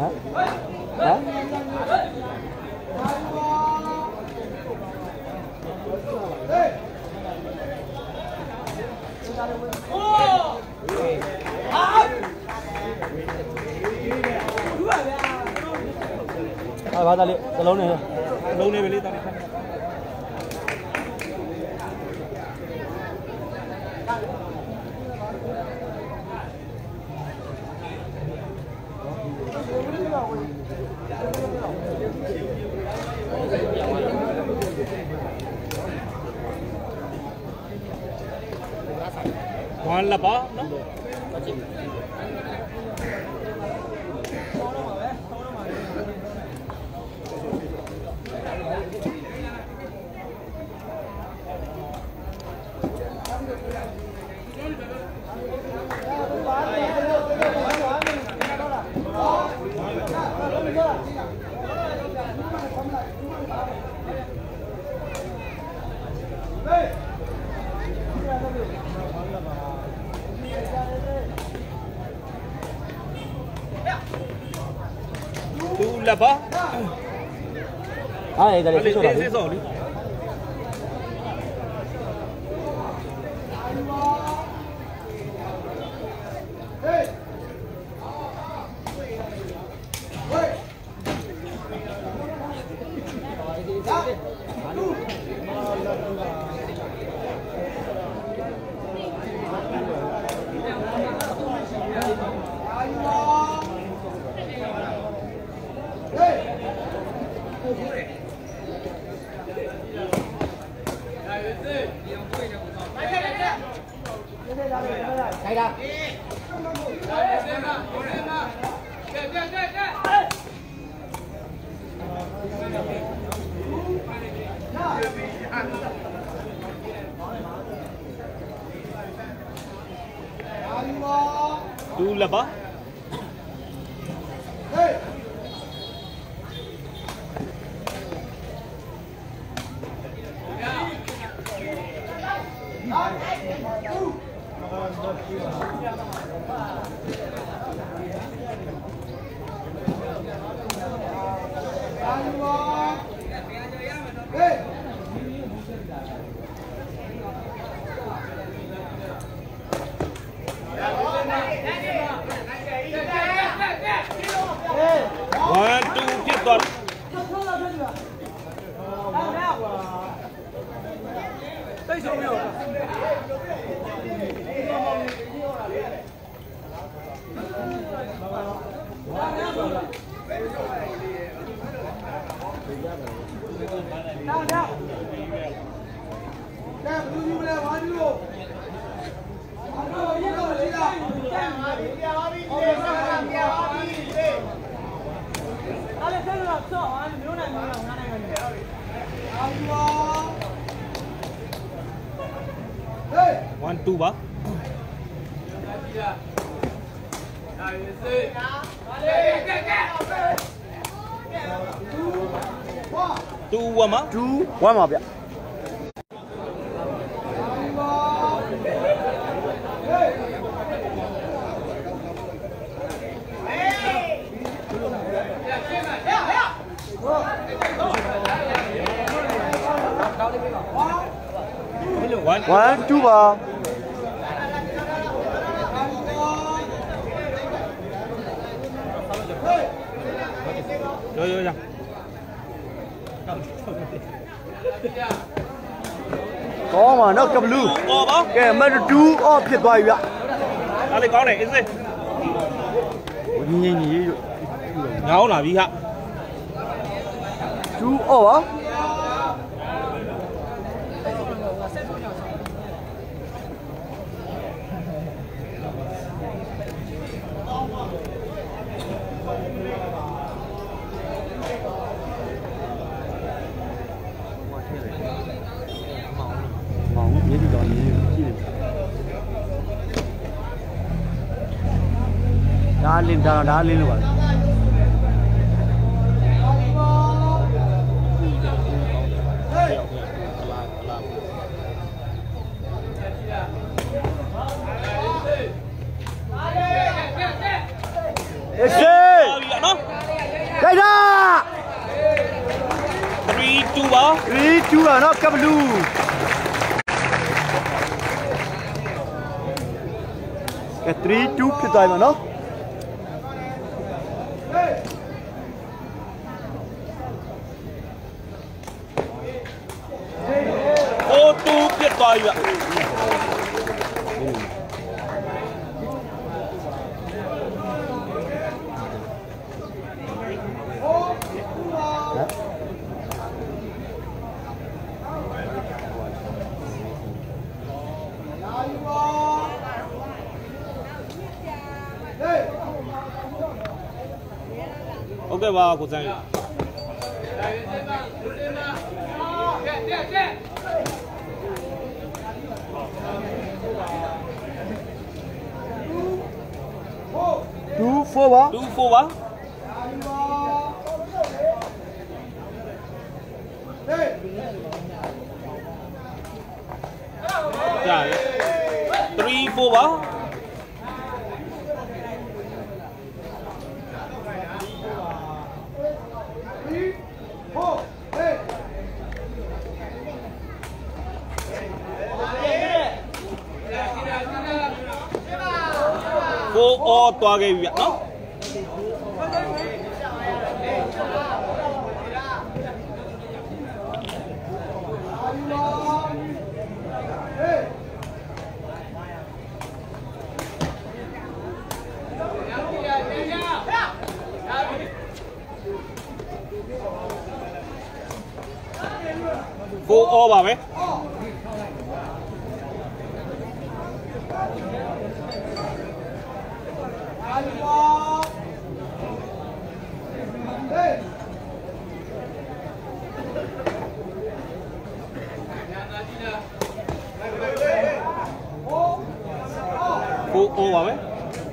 hả ta lâu này về đi ta đi ngon là bó đó là bó đây đây sẽ rồi đi Đây ra. Tu là bó. One, two, tiếp tục. One, two bác. Two one mà? Two one mà vậy. One, two ball. Rồi. Có mà nó cầm lư. Cái mà nó chú thiệt vời vậy. Đó là con này cái gì? Nhìn ngáo là bị hạ. Chú á? Đá lên luôn. Ê 3-2อ่ะเนาะกับบลูแก3-2ဖြစ်သွားပြီเนาะ 4-2ဖြစ်သွားပြီโอเคပါကိုစန်းရ 2-4 ပါ 2-4ပါကြာပြီ3-4ပါကိုအော်သွားခဲ့ပြီဗျနော်ကိုအော်ပါပဲကိုအော်ပါပဲ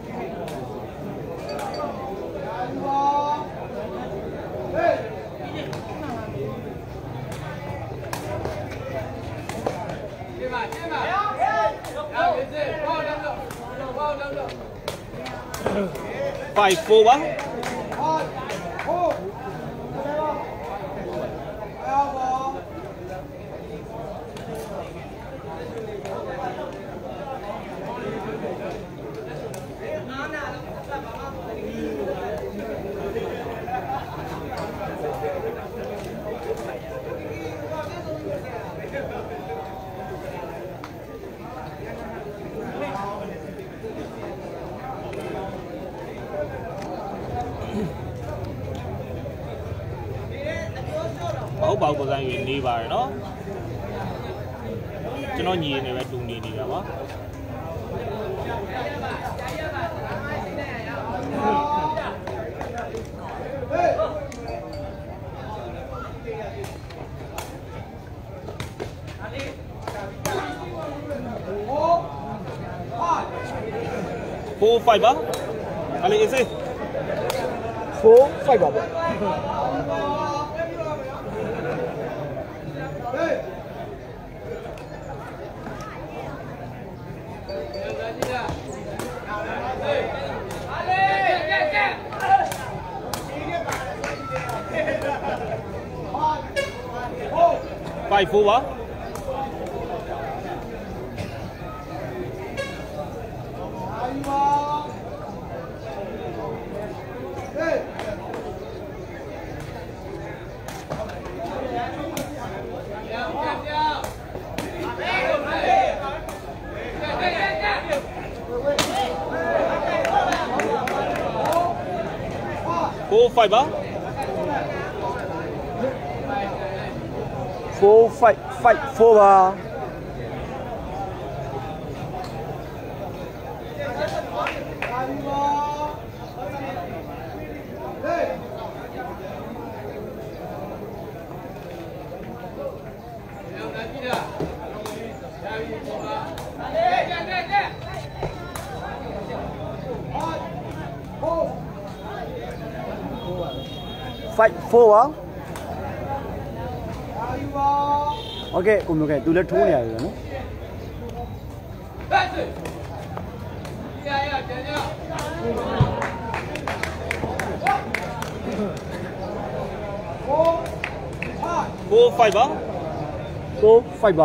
5-4ပါဟုတ်ပါဘူးကိုစန်းရနေပါတယ်နော်ကျွန်တော်ညီနေပဲတူနေနေတာပါ4-5ပါအဲ့လေအစ်စေ 4-5ပါဗျ 5-4ပါ4-5ပါ 4-5 ပါ5-4ပါโอเคကိုမျိုးကသူလည်းထိုးနေရတယ်နော်5 4-5 ပါ 4-5 ပါ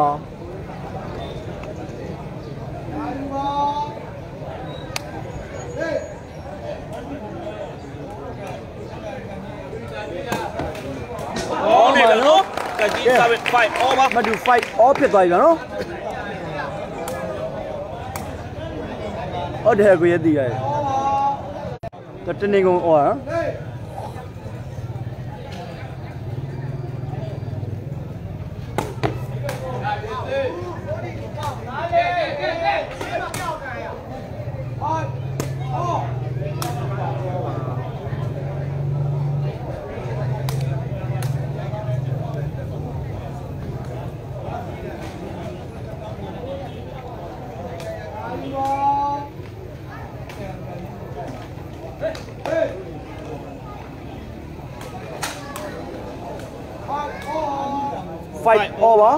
ကောင်းနေပြီနော်ကကြီးစားပဲ5 all ပါမတူ5 all ဖြစ်သွားပြီနော်ဟုတ်တယ်ကိုရည်တည်ရတယ်တနေကုန်အော်ဟမ်5 over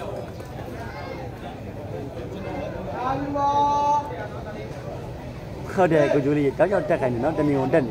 ဟုတ်တယ်ကိုကျိုးလေးတောက်တောက်တက်ခိုင်းနေနော်တနေုံတက်နေ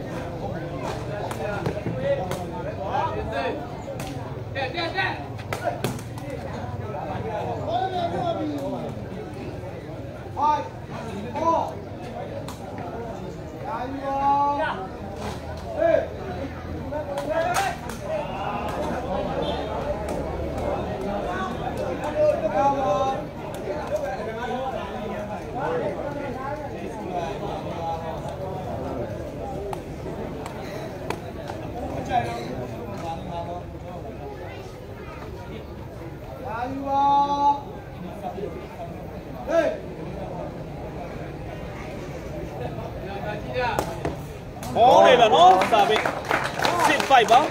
ကောင်းနေပြီနော်စားပဲ6-5ပါ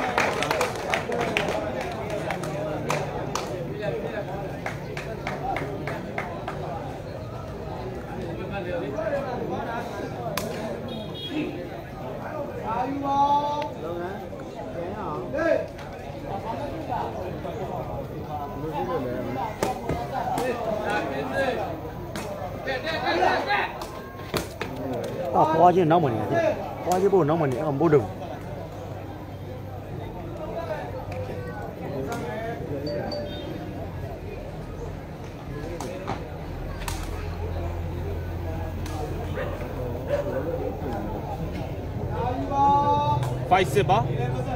ပွားချင်းနောက်မှနေတယ်ပွားချင်းပို့နောက်မှနေအောင်ပို့တော့ 5-6ပါ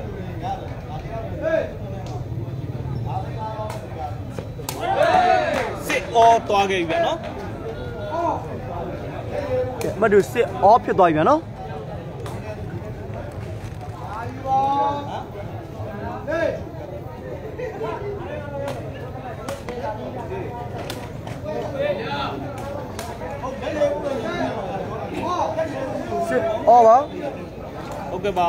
စစ်အော်သွားခဲ့ပြီနော်မတူစစ် off ဖြစ်သွားပြီဗျာနော်စစ် off ပါဟုတ်ကဲ့ပါ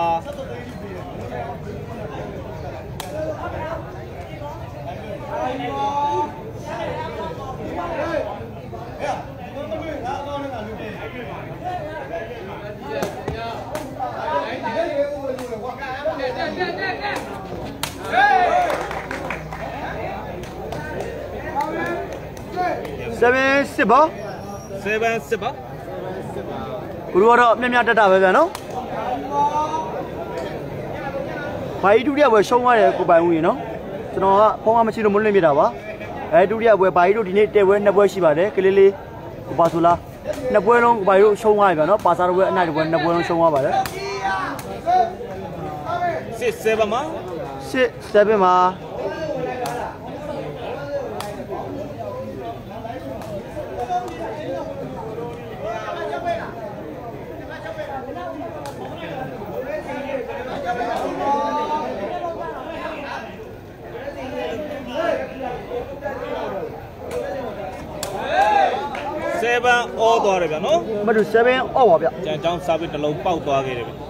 7-6ပါ 7-6ပါဘလူကတော့မြတ်မြတ်တက်တာပဲဗျာနော်ဘာကြီးဒုတိယပွဲရှုံးသွားတယ်ကိုပိုင်ဦးရေနော်ကျွန်တော်ကဖုန်းကမရှိလို့မလွင့်ပြတာပါဒုတိယပွဲဘာကြီးတို့ဒီနေ့တဲပွဲ2ပွဲရှိပါတယ်ကလေးလေးကိုပါဆိုလား2ပွဲလုံးကိုပိုင်တို့ရှုံးသွားပြီဗျာနော်ပါစာတစ်ပွဲအနိုင်တစ်ပွဲ2ပွဲလုံးရှုံးသွားပါတယ် 6-7ပါ 6-7ပါ 7 all သွားတယ်ဗျာနော်မတူ7 off ပါဗျကျန်ချောင်းစားပြီးတစ်လုံးပေါက်သွားခဲ့တယ်ဗျ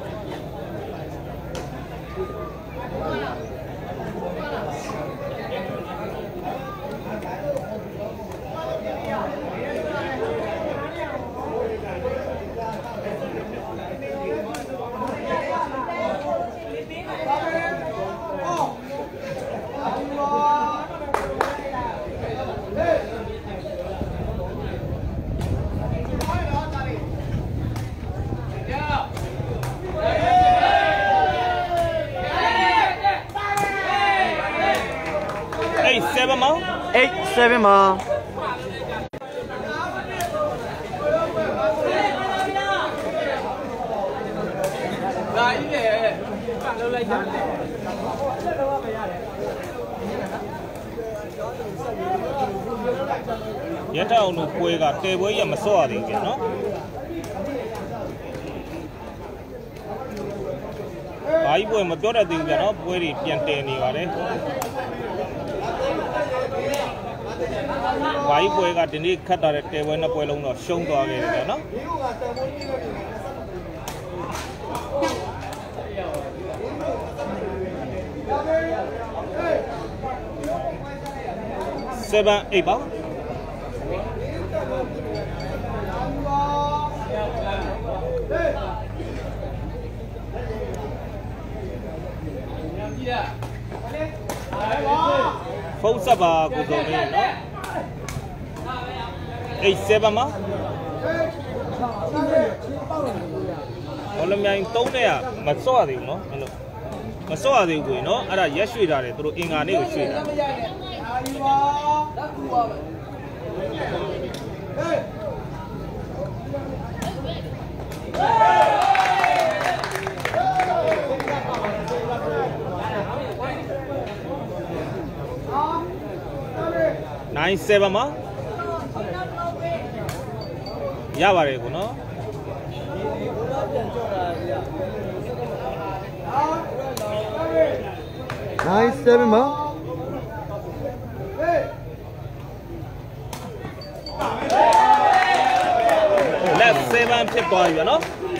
8-7မှာဒါကြီးလေပတ်လို့လိုက်တာရထအောင်လို့ပွဲကတဲပွဲရမစော့ရသေးဘူးနော်ဘာကြီးပွဲမပြောတတ်သေးဘူးနော်ပွဲတွေပြန်တဲနေပါတယ်ဘာကြီးပွဲကဒီနေ့ခတ်တာတဲ့တဲပွဲနှစ်ပွဲလုံးတော့ရှုံးသွားခဲ့တယ်နော်7-8ပါဖုန်းဆက်ပါကိုစုံလေးနော်8-7မှာဘောလုံးမြိုင်3နဲ့မစော့ရသေးဘူးနော်အဲ့လိုမစော့ရသေးဘူးကိုနော်အဲ့ဒါရက်ရွှေ့ထားတယ်သူတို့အင်္ဂါနေ့ကိုရွှေ့တာ9-7မှာရပါတယ်ကိုနော် 9-7မှာလက်7ဖြစ်သွားပြီနော်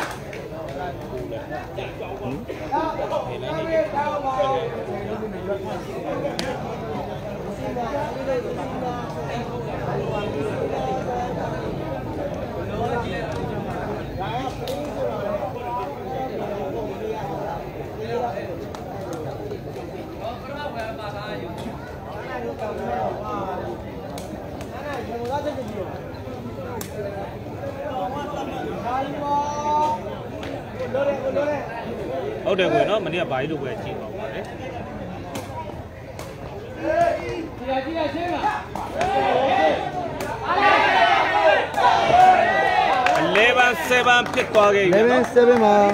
ဟုတ်တယ်ကိုနော်မနေ့ကဘာကြီးလို့ပဲကြည့်ပါဦးပါတယ်11-7ဖြစ်သွားခဲ့ပြီနော် 11-7မှာ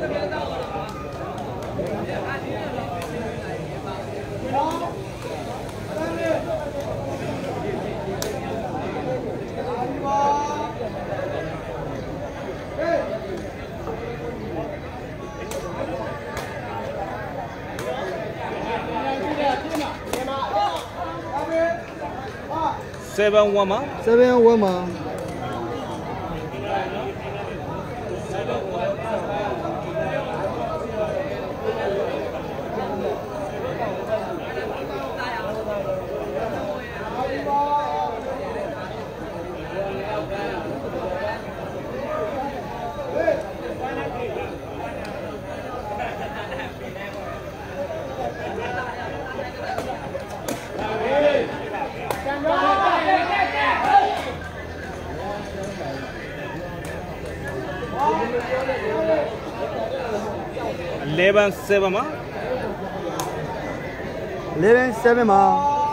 7-1မှာ 7-1မှာ 11-7မှာ 11-7မှာ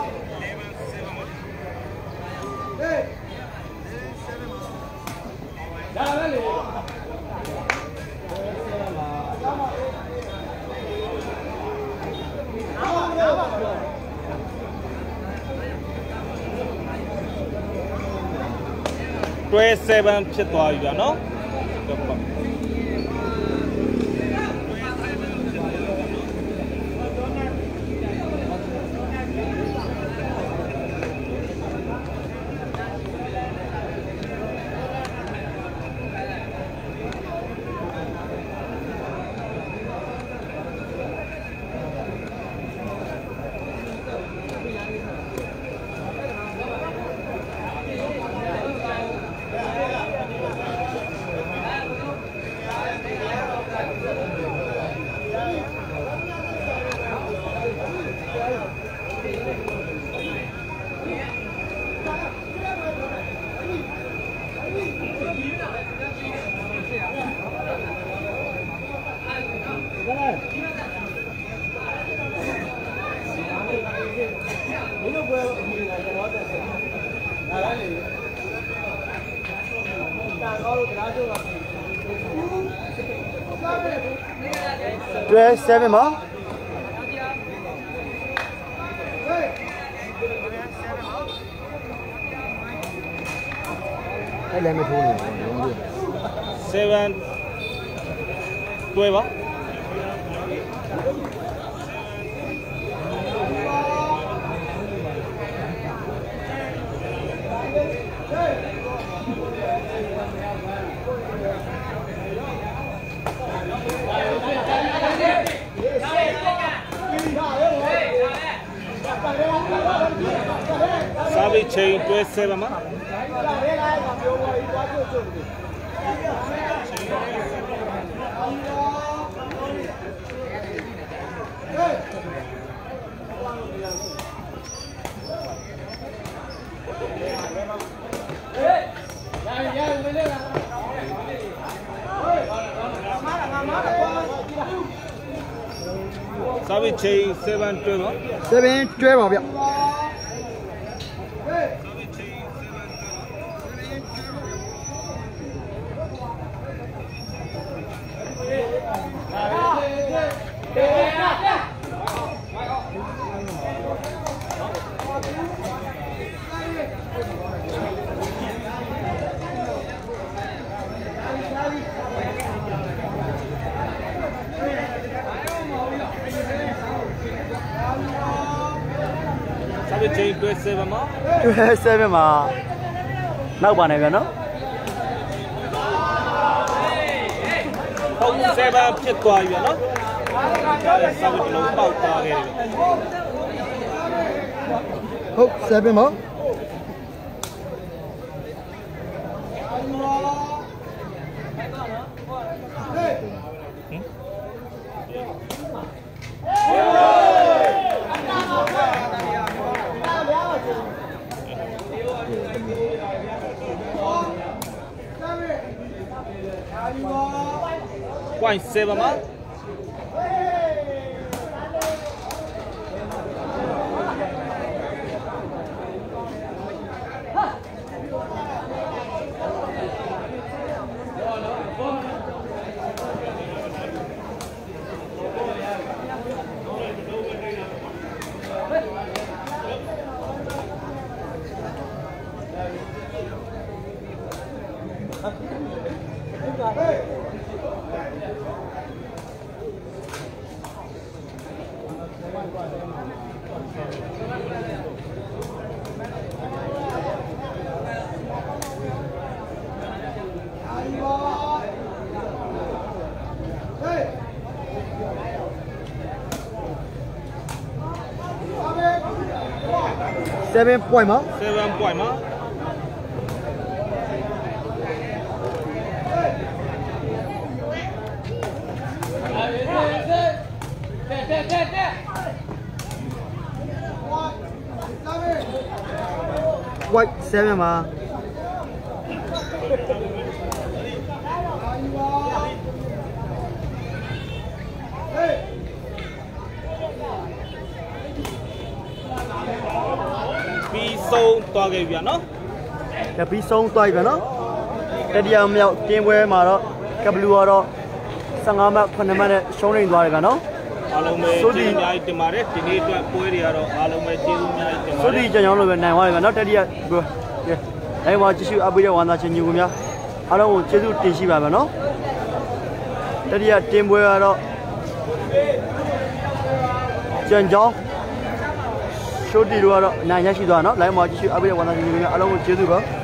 12-7ဖြစ်သွားပြီဗျာနော်မင်းတို့ဘယ် 27မှာအဲ့လည်းမထိုးနေဘူး 7 တွဲပါစာပေချိန်တွဲ7မှာစာပေချိန်7တွဲပါ 7တွဲပါဗျချိန်တွဲ7မှာနောက်ပါနေဗျာနော်ဟုတ်7ဖြစ်သွားပြီဗျာနော်စာပေတစ်လုံးပေါက်သွားခဲ့တယ်ဟုတ်7မှာ 7မှာ 7 pointမှာ 7 pointမှာ white 7မှာပြီးဆုံးသွားခဲ့ပြီနော်ဒါပြီးဆုံးသွားပြီဗျာနော်တတိယမြောက်တင်းပွဲမှာတော့ကပလူကတော့15မှတ်9မှတ်နဲ့ရှုံးနေသွားတယ်ဗျာနော်အားလုံးပဲကျေးဇူးအများကြီးတင်ပါတယ်ဒီနေ့အတွက်ပွဲတွေကတော့အားလုံးပဲကျေးဇူးအများကြီးတင်ပါတယ်ဆိုဒီကြောင်ကြောင်လို့ပဲနိုင်သွားတယ်ဗျာနော်တတိယအဲ့မှာကြည့်ရှုအပ်ပေးတဲ့ဝန်သားချင်းညီကိုများအားလုံးကိုကျေးဇူးတင်ရှိပါဗျာနော်တတိယတင်းပွဲကတော့ကြံကြောင်းရှိုးတီတို့ကတော့နိုင်ရရှိသွားနော်လိုင်းမှာကြည့်ရှုအပ်ပေးတဲ့ဝန်သားချင်းညီကိုများအားလုံးကိုကျေးဇူးပါ